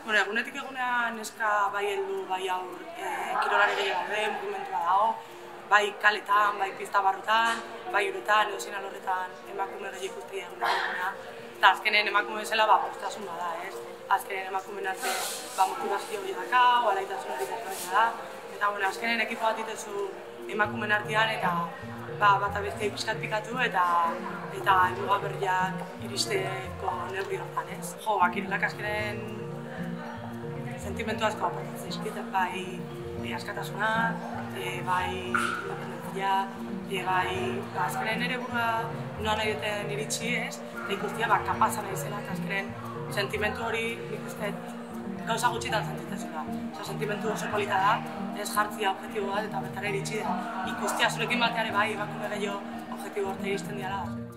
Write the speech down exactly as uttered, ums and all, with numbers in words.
Bueno, egunetik egunean neska bai heldu, bai aur, e, kirolari gehiago daude, mugimentua dago, bai kaletan, bai pista barrutan, bai uretan, edo zein alorretan emakume gehi ikusti egunetik egunean. Eta azkenen emakume bezala ba, postasun bada, ez? Azkenen emakumeen arte ba, motivazio hori dakau, alaitasun hori dakau da. Eta bueno, azkenen ekipo bat ditezu emakumeen artean eta ba, bat abestea pixkat pikatu eta eta helmuga berriak iristeko neurri hortan, ez? Jo, ba, kirolak azkenen sentimentu asko aportatzen zaizkit, bai e, askatasuna, e, bai independentzia, e, bai ba, azkenen ere burua noa nahi duten iritsi, ez? Eta ikustia ba, kapasa nahi zela, eta azkenen sentimentu hori nik uste gauza gutxitan sentitzen zela. Osa, sentimentu oso polita da, ez jartzia objektibo bat eta bertara iritsi da. Ikustia zurekin bateare bai, emakume gehiago objektibo horta iristen diala.